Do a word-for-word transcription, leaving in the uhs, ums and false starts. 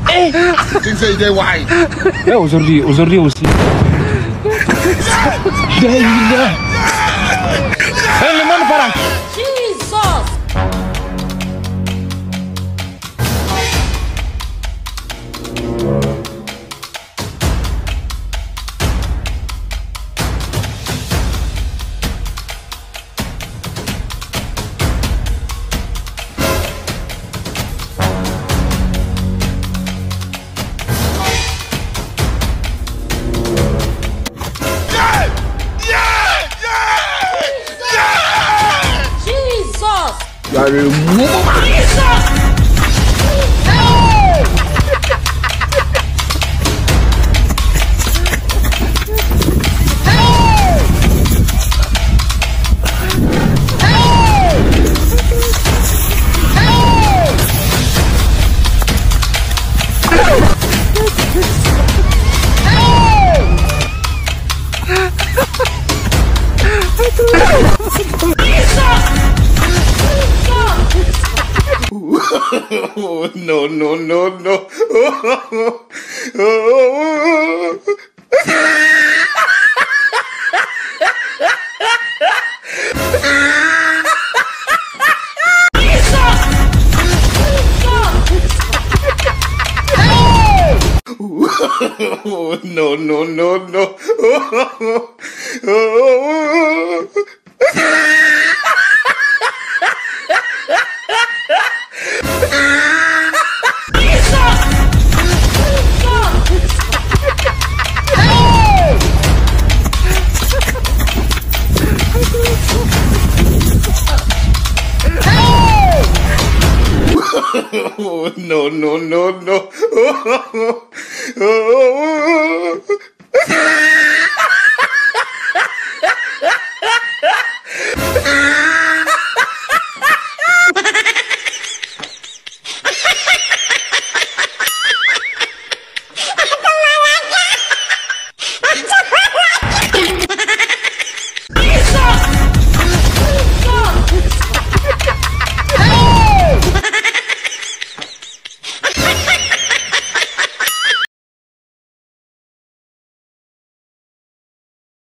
Eh, tu sais, il est why. Eh, aujourd'hui, aujourd'hui aussi. Eh, le monde parle. Il y a le mouvement. Oh, no, no, no, no. Oh, oh, oh, oh. Oh, no, no, no, no. Oh, oh, oh, oh. Oh, no, no, no, no. Oh, oh, oh, oh.